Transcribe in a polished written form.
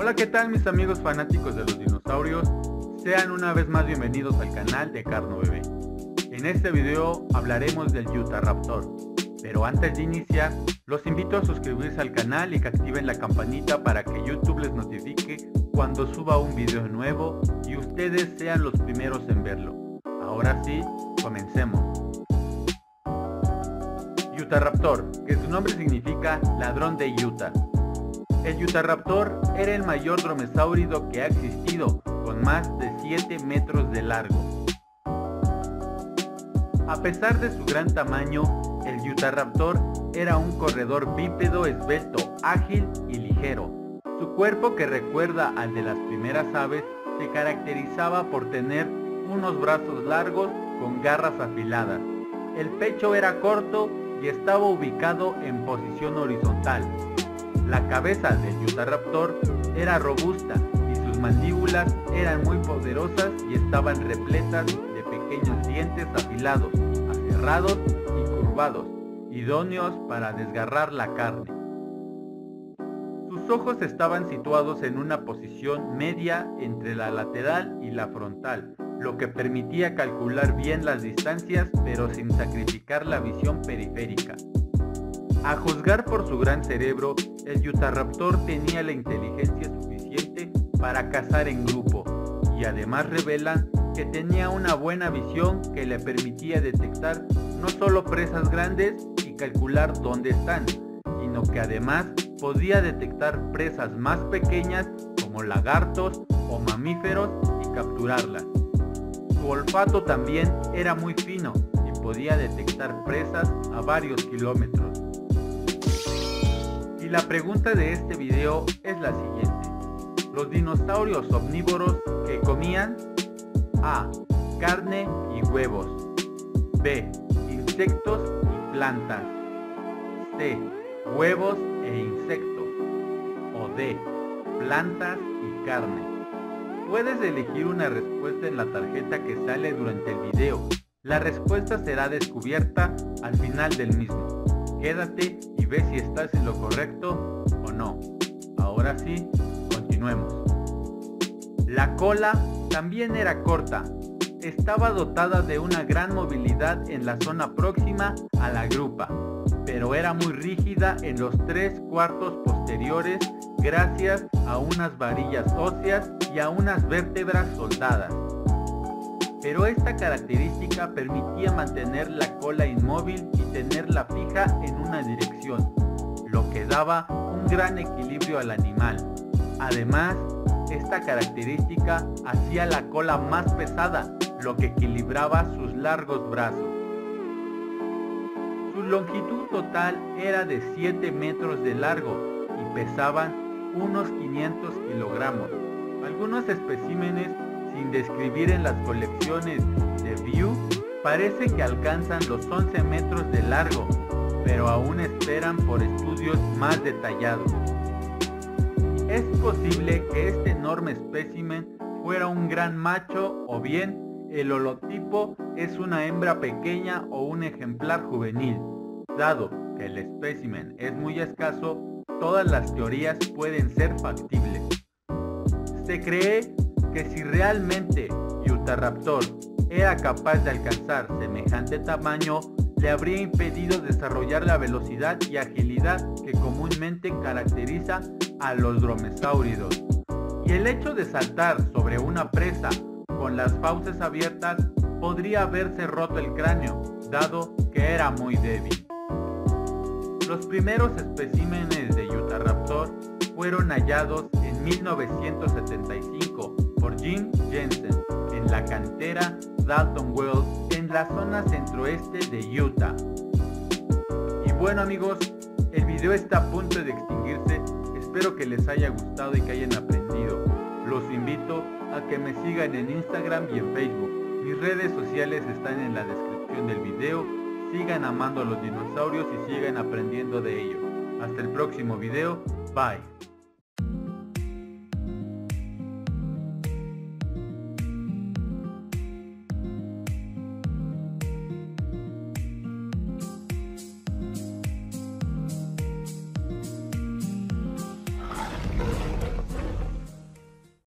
Hola, ¿qué tal mis amigos fanáticos de los dinosaurios? Sean una vez más bienvenidos al canal de Carno Bebé. En este video hablaremos del Utahraptor, pero antes de iniciar, los invito a suscribirse al canal y que activen la campanita para que YouTube les notifique cuando suba un video nuevo y ustedes sean los primeros en verlo. Ahora sí, comencemos. Utahraptor, que su nombre significa ladrón de Utah. El Utahraptor era el mayor dromesáurido que ha existido, con más de 7 metros de largo. A pesar de su gran tamaño, el Utahraptor era un corredor bípedo esbelto, ágil y ligero. Su cuerpo, que recuerda al de las primeras aves, se caracterizaba por tener unos brazos largos con garras afiladas. El pecho era corto y estaba ubicado en posición horizontal. La cabeza del Utahraptor era robusta y sus mandíbulas eran muy poderosas y estaban repletas de pequeños dientes afilados, aserrados y curvados, idóneos para desgarrar la carne. Sus ojos estaban situados en una posición media entre la lateral y la frontal, lo que permitía calcular bien las distancias pero sin sacrificar la visión periférica. A juzgar por su gran cerebro, el Utahraptor tenía la inteligencia suficiente para cazar en grupo, y además revelan que tenía una buena visión que le permitía detectar no solo presas grandes y calcular dónde están, sino que además podía detectar presas más pequeñas como lagartos o mamíferos y capturarlas. Su olfato también era muy fino y podía detectar presas a varios kilómetros. Y la pregunta de este video es la siguiente: ¿los dinosaurios omnívoros que comían? A. Carne y huevos. B. Insectos y plantas. C. Huevos e insectos. O D. Plantas y carne. Puedes elegir una respuesta en la tarjeta que sale durante el video. La respuesta será descubierta al final del mismo. Quédate y ve si estás en lo correcto o no. Ahora sí, continuemos. La cola también era corta. Estaba dotada de una gran movilidad en la zona próxima a la grupa, pero era muy rígida en los 3/4 posteriores gracias a unas varillas óseas y a unas vértebras soldadas. Pero esta característica permitía mantener la cola inmóvil y tenerla fija en una dirección, lo que daba un gran equilibrio al animal. Además, esta característica hacía la cola más pesada, lo que equilibraba sus largos brazos. Su longitud total era de 7 metros de largo y pesaban unos 500 kilogramos. Algunos especímenes, sin describir en las colecciones de View, parece que alcanzan los 11 metros de largo, pero aún esperan por estudios más detallados. Es posible que este enorme espécimen fuera un gran macho o bien el holotipo es una hembra pequeña o un ejemplar juvenil. Dado que el espécimen es muy escaso, todas las teorías pueden ser factibles. Se cree que si realmente Utahraptor era capaz de alcanzar semejante tamaño, le habría impedido desarrollar la velocidad y agilidad que comúnmente caracteriza a los dromesáuridos. Y el hecho de saltar sobre una presa con las fauces abiertas podría haberse roto el cráneo, dado que era muy débil. Los primeros especímenes de Utahraptor fueron hallados en 1975 por Jim Jensen en la cantera Dalton Wells en la zona centroeste de Utah. Y bueno amigos, el video está a punto de extinguirse. Espero que les haya gustado y que hayan aprendido. Los invito a que me sigan en Instagram y en Facebook. Mis redes sociales están en la descripción del video. Sigan amando a los dinosaurios y sigan aprendiendo de ellos. Hasta el próximo video. Bye.